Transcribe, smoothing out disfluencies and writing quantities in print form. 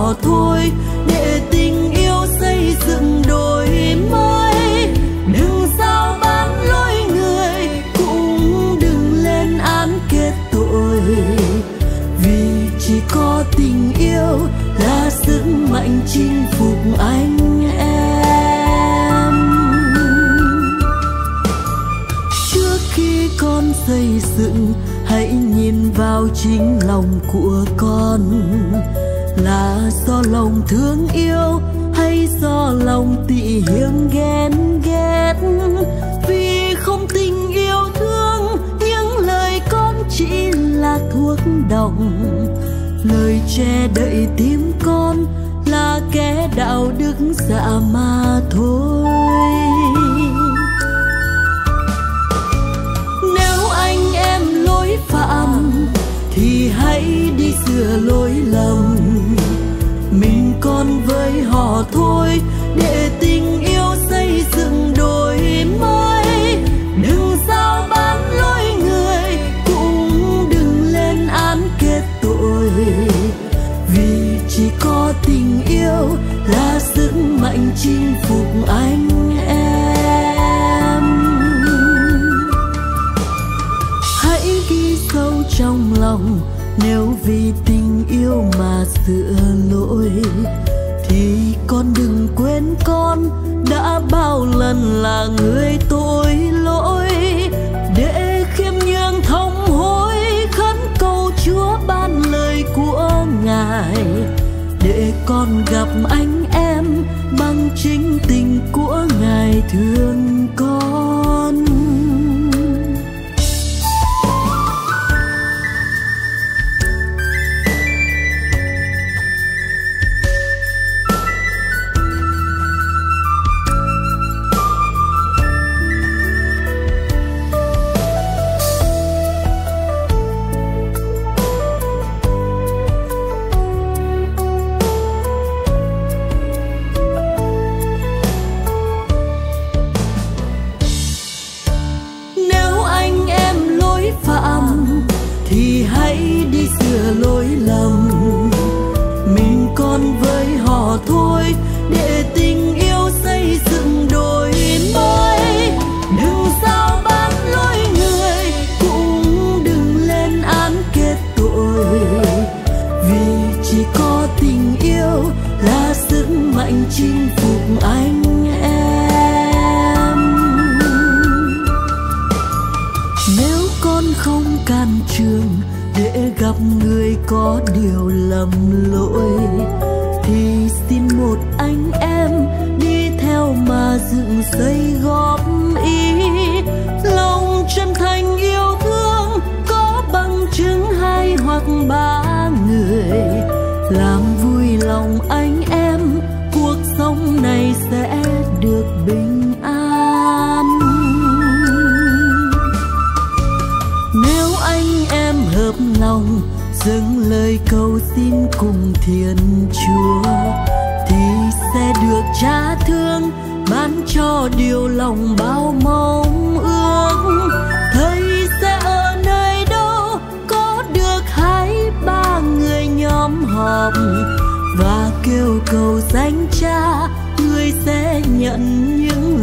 hò thôi, để tình yêu xây dựng đôi mới. Đừng giao bán lối người, cũng đừng lên án kết tội, vì chỉ có tình yêu là sức mạnh chinh phục anh em. Trước khi con xây dựng, hãy nhìn vào chính lòng của con, là do lòng thương yêu hay do lòng tị hiềm ghen ghét. Vì không tình yêu thương, những lời con chỉ là thuốc độc, lời che đậy tim con là kẻ đạo đức giả mà thôi. Nếu anh em lỗi phạm thì hãy đi sửa lỗi lầm, mình con với họ thôi, để tình yêu xây dựng đôi mới. Đừng giao bán lối người, cũng đừng lên án kết tội, vì chỉ có tình yêu là sức mạnh chinh phục anh em. Hãy ghi sâu trong lòng, nếu vì tình yêu mà sửa lỗi, thì con đừng quên con đã bao lần là người tội lỗi. Để khiêm nhường thông hối, khấn cầu Chúa ban lời của Ngài, để con gặp anh em bằng chính tình của Ngài thương con. Lỗi lầm, mình con với họ thôi, để tình yêu xây dựng đôi mới. Đừng giao bán lối người, cũng đừng lên án kết tội, vì chỉ có tình yêu là sức mạnh chinh phục anh em. Nếu con không can trường để gặp người có điều lầm lỗi, thì xin một anh em đi theo mà dựng xây góp ý. Lòng chân thành yêu thương có bằng chứng 2 hoặc 3 người, làm vui lòng anh em, cuộc sống này sẽ được bình an. Nếu anh em hợp lòng dâng lời cầu xin cùng Thiên Chúa, thì sẽ được Cha thương ban cho điều lòng bao mong ước. Thầy sẽ ở nơi đâu có được 2, 3 người nhóm họp, và kêu cầu danh Cha, người sẽ nhận những